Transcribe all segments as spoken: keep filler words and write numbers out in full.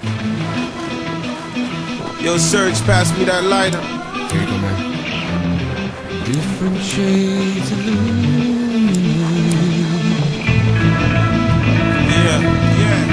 Yo, Serge, pass me that lighter. Here you go, man. Different shades of blue. Yeah, yeah.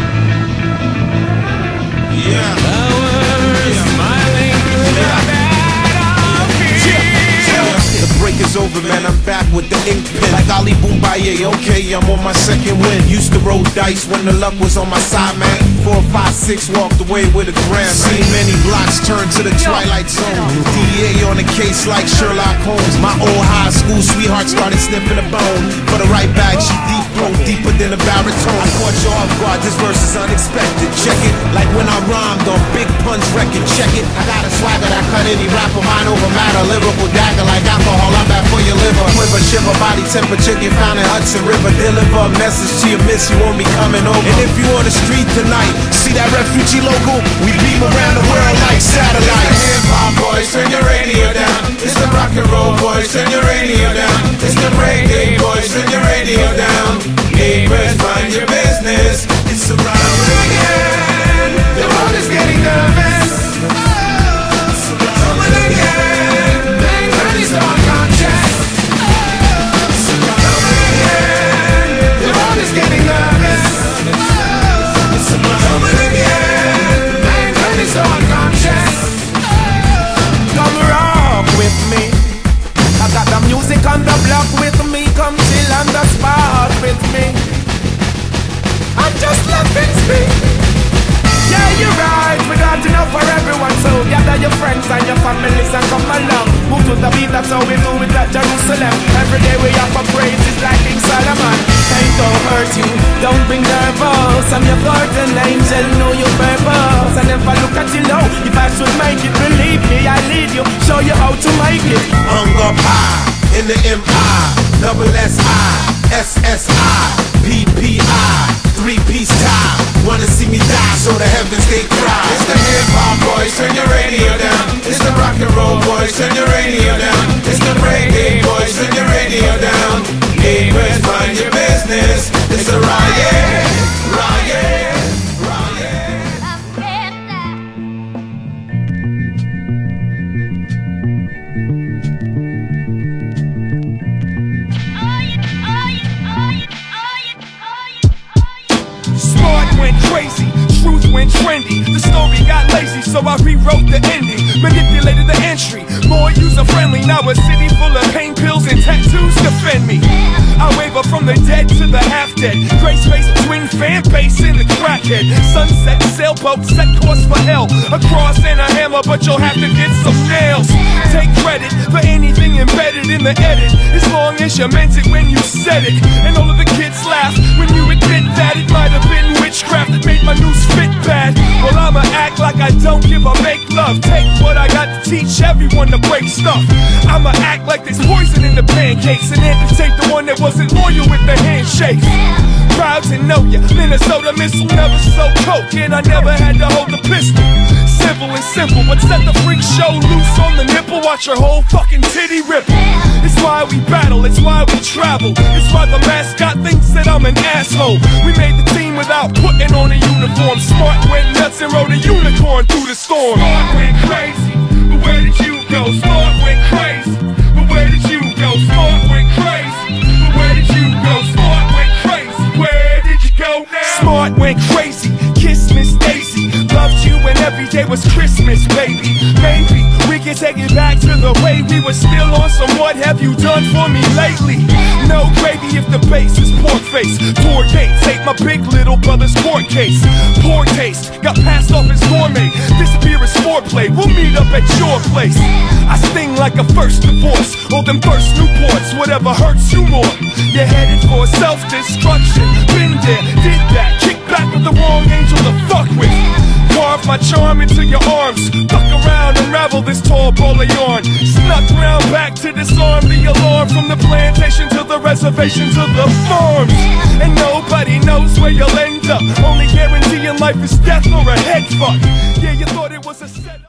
Yeah. Flowers Yeah. smiling through the battlefield. Yeah. Yeah. The break is over, man. I'm back with the ink pen. Like Ali Boumbaye, okay, I'm on my second win. Used to roll dice when the luck was on my side, man. Four, five, six, walked away with a grand. Seen many blocks turn to the twilight zone. D E A on the case like Sherlock Holmes. My old high school sweetheart started sniffing a bone. For the right bag, she deep throat, deeper than a baritone. I caught you off guard, this verse is unexpected. Check it, like when I rhymed on Big Punch record. Check it, I got a swagger that cut any rapper, mind over matter. Lyrical dagger like alcohol, I'm bad for your liver. Quiver, shiver, body temperature, get found in Hudson River. Deliver a message to your miss, you won't be coming over. And if you on the street tonight, see that refugee logo? We beam around the world like satellites. It's the hip-hop boys, turn your radio down. It's the rock and roll boys, turn your radio down. It's the reggae boys, turn your radio down. Neighbors, mind your business. It's a round again. The world is getting nervous. Someone again. Bang, turn is unconscious. Someone again. The world is getting nervous. Someone again. Bang, turn is unconscious. Come rock with me. I got the music on the block with me. Come chill on the spot with me. I'm just letting speak. Yeah, you're right, we got enough for everyone. So gather your friends and your families and come along. Move to the beat, that's how we do it at Jerusalem. Every day we offer praises like King Solomon. Ain't don't hurt you, don't be nervous. I'm your guardian angel, know your purpose. And if I look at you low, if I should make it, believe me, I lead you, show you how to make it. Hung up high, in the M I, double S I, S S I, P P I, three-piece tie. Wanna see me die so the heavens they cry. It's the hip-hop boys, turn your radio down. It's the rock and roll boys, turn your radio down. It's the reggae boys, turn your radio down. Neighbors, mind your business. It's a riot, riot, riot. Went crazy, truth went trendy. The story got lazy, so I rewrote the ending. Manipulated the entry, more user-friendly. Now a city full of pain pills and tattoos defend me. I waver from the dead to the half-dead. Gray space between fan base and the crackhead. Sunset, sailboat, set course for hell. A cross and a hammer, but you'll have to get some nails. Take credit for anything embedded in the edit, as long as you meant it when you said it. And all of the kids laugh when you admit that it might have been witchcraft that made my news fit bad. Well, I'ma act like I don't give a make love. Take what I got to teach everyone to break stuff. I'ma act like there's poison in the pancakes and amputate the one that wasn't loyal with the handshake. Proud to know ya, Minnesota missile never so coke, and I never had to hold the pistol. Simple and simple, but set the freak show loose on the nipple. Watch your whole fucking titty ripple. It's why we battle, it's why we travel. It's why the mascot thinks that I'm an asshole. We made the team without putting on a uniform. Smart went nuts and rode a unicorn through the storm. Smart went crazy, but where did you go? Smart went crazy, but where did you go? Smart went crazy, but where did you go? Smart went crazy, where did you go now? Smart went crazy, kiss Miss Daisy. Loved you and every day was Christmas, baby. Maybe we can take it back to the way we were still on some what have you done for me lately. No gravy if the base is pork face. Tour gate, take my big little brother's court case. Poor taste, got passed off as gourmet. This beer is foreplay, we'll meet up at your place. I sting like a first divorce, or them first Newports, whatever hurts you more. You're headed for self-destruction, been there, did that. Kick back with the wrong angel to fuck with. Carve my charm into your arms. Fuck around, unravel this tall ball of yarn. Snuck round back to disarm the alarm. From the plantation to the reservation to the farms. And nobody knows where you'll end up. Only guarantee in life is death or a head fuck. Yeah, you thought it was a setup.